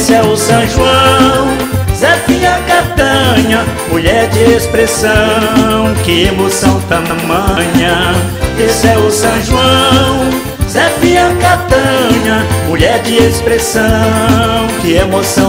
Esse é o São João, Zefinha Catanha, mulher de expressão, que emoção tamanha. Esse é o São João, Zefinha Catanha, mulher de expressão, que emoção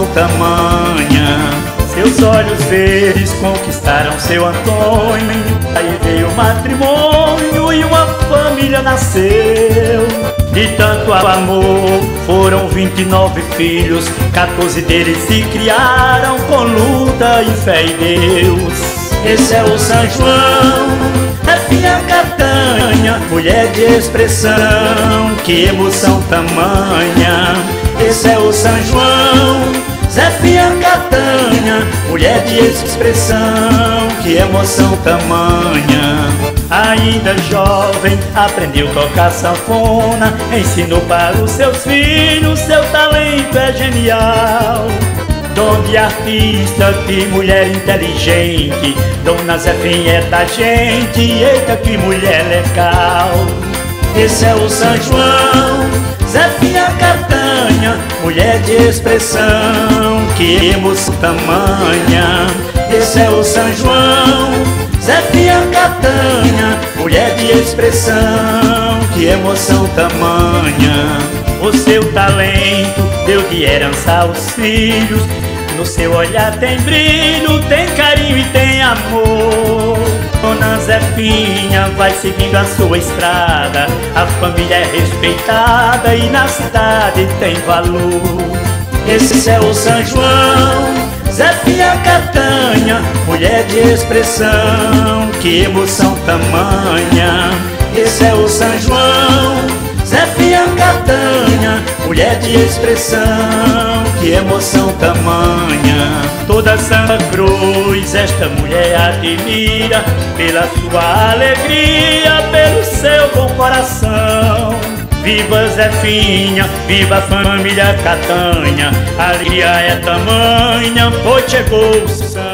tamanha. Seus olhos verdes conquistaram seu Antônio, aí veio o matrimônio e uma família nasceu. De tanto amor foram 29 filhos, 14 deles se criaram com luta e fé em Deus. Esse é o São João, Zefinha Catanha, mulher de expressão, que emoção tamanha. Esse é o São João, Zefinha Catanha, mulher de expressão, que emoção tamanha. Ainda jovem, aprendeu a tocar sanfona, ensinou para os seus filhos, seu talento é genial. Dom de artista, de mulher inteligente, Dona Zefinha é da gente, eita que mulher legal. Esse é o São João, Zefinha Catanha, mulher de expressão, que emoção tamanha. Esse é o São João, Zefinha Catanha, mulher de expressão, que emoção tamanha. O seu talento deu de herança aos filhos, no seu olhar tem brilho, tem carinho e tem amor. Dona Zefinha vai seguindo a sua estrada, a família é respeitada e na cidade tem valor. Esse é o São João, Zefinha Catanha, mulher de expressão, que emoção tamanha. Esse é o São João, Zefinha Catanha, mulher de expressão, que emoção tamanha. Toda Santa Cruz esta mulher admira, pela sua alegria, pelo seu bom coração. Viva Zefinha, viva a família Catanha, a alegria é tamanha, pois chegou o São